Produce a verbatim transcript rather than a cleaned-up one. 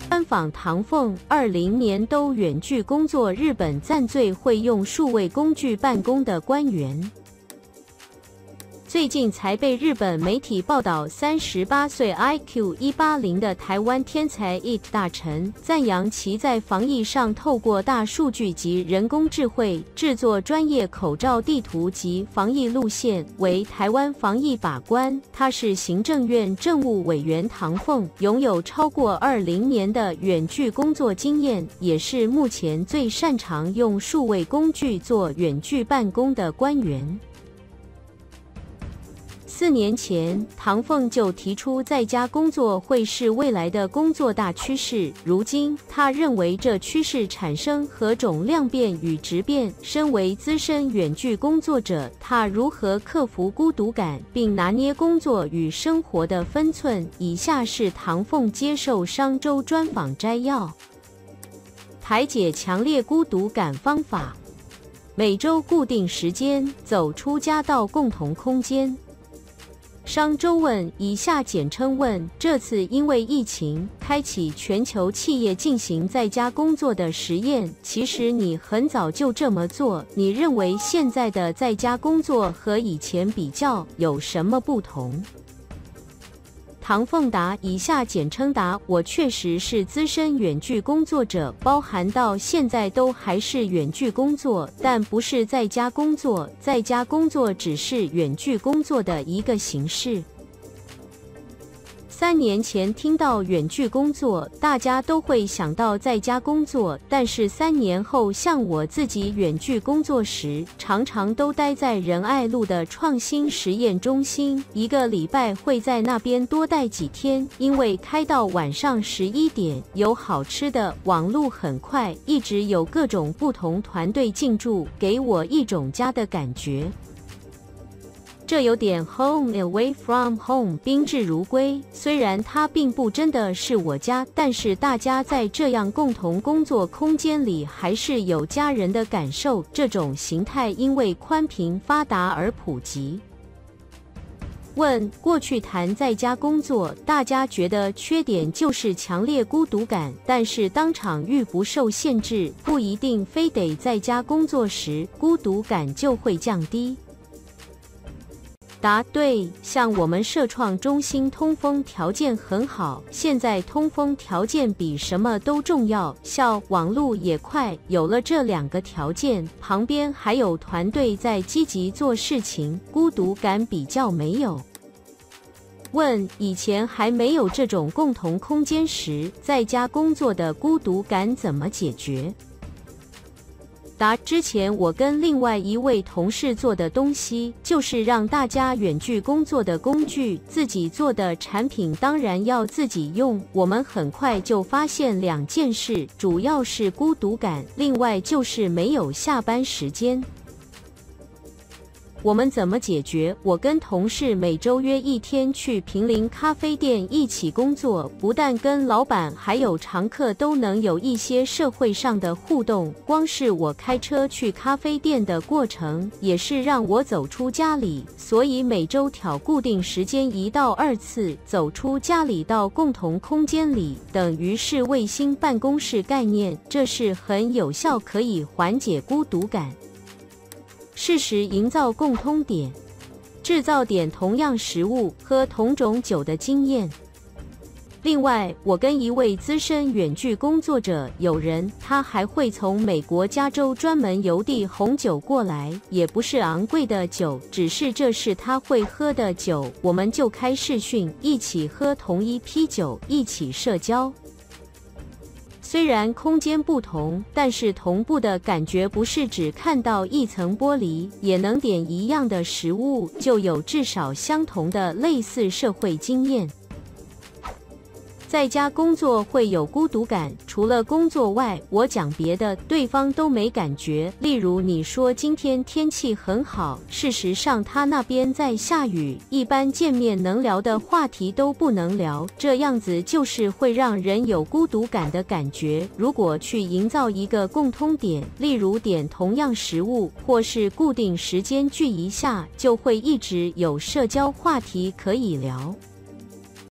专访唐凤，二零年都远距工作，日本赞最会用数位工具办公的官员。最近才被日本媒体报道，三十八岁 I Q 一八零的台湾天才 I T 大臣，赞扬其在防疫上透过大数据及人工智慧制作专业口罩地图及防疫路线，为台湾防疫把关。他是行政院政务委员唐凤，拥有超过二零年的远距工作经验，也是目前最擅长用数位工具做远距办公的官员。四年前，唐凤就提出在家工作会是未来的工作大趋势。如今，他认为这趋势产生何种量变与质变。身为资深远距工作者，他如何克服孤独感，并拿捏工作与生活的分寸？以下是唐凤接受商周专访摘要：排解强烈孤独感方法，每周固定时间，走出家到共同空间。商周问，以下简称问，这次因为疫情，开启全球企业进行在家工作的实验。其实你很早就这么做，你认为现在的在家工作和以前比较有什么不同？唐凤答，以下简称答，我确实是资深远距工作者，包含到现在都还是远距工作，但不是在家工作，在家工作只是远距工作的一个形式。三年前听到远距工作，大家都会想到在家工作，但是三年后，像我自己远距工作时，常常都待在仁爱路的创新实验中心，一个礼拜会在那边多待几天，因为开到晚上十一点，有好吃的，网路很快，一直有各种不同团队进驻，给我一种家的感觉。这有点 home away from home， 宾至如归。虽然它并不真的是我家，但是大家在这样共同工作空间里，还是有家人的感受。这种形态因为宽频发达而普及。问：过去谈在家工作，大家觉得缺点就是强烈孤独感，但是当场域不受限制，不一定非得在家工作时，孤独感就会降低。答对，像我们社创中心通风条件很好，现在通风条件比什么都重要，效网路也快，有了这两个条件，旁边还有团队在积极做事情，孤独感比较没有。问：以前还没有这种共同空间时，在家工作的孤独感怎么解决？答：之前我跟另外一位同事做的东西，就是让大家远距工作的工具，自己做的产品当然要自己用。我们很快就发现两件事，主要是孤独感，另外就是没有下班时间。我们怎么解决？我跟同事每周约一天去毗邻咖啡店一起工作，不但跟老板还有常客都能有一些社会上的互动。光是我开车去咖啡店的过程，也是让我走出家里，所以每周挑固定时间一到二次，走出家里到共同空间里，等于是卫星办公室概念，这是很有效，可以缓解孤独感。适时营造共通点，制造点同样食物、喝同种酒的经验。另外，我跟一位资深远距工作者有人，他还会从美国加州专门邮递红酒过来，也不是昂贵的酒，只是这是他会喝的酒，我们就开视讯，一起喝同一批酒，一起社交。虽然空间不同，但是同步的感觉不是只看到一层玻璃，也能点一样的食物，就有至少相同的类似社会经验。在家工作会有孤独感，除了工作外，我讲别的，对方都没感觉。例如你说今天天气很好，事实上他那边在下雨，一般见面能聊的话题都不能聊，这样子就是会让人有孤独感的感觉。如果去营造一个共通点，例如点同样食物，或是固定时间聚一下，就会一直有社交话题可以聊。